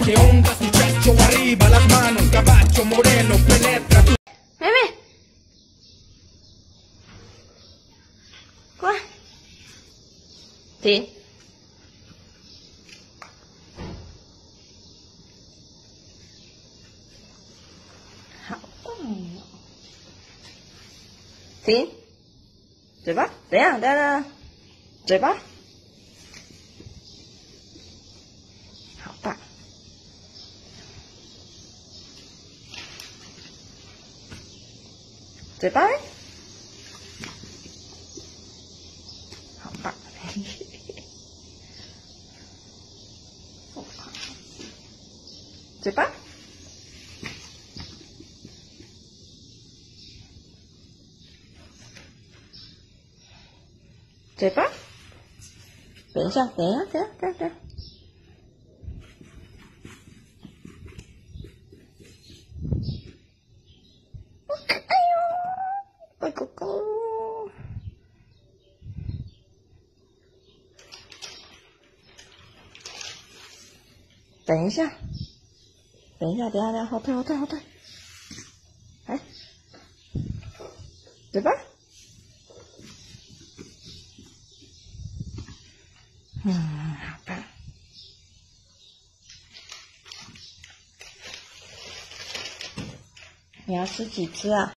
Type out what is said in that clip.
que honda su pecho arriba, las manos, caballo moreno, penetra tu... Meme. Qua. Sì. Sì. 嘴巴，等一下，等一下，嘴巴，好棒，嘴巴，好棒，嘴巴，嘴巴，等一下，等一下，等一下，等一下。哎呦，乖狗狗。等一下，等一下，等一下，等一下，后退，后退，后退。哎，嘴巴。好棒！你要吃几只啊？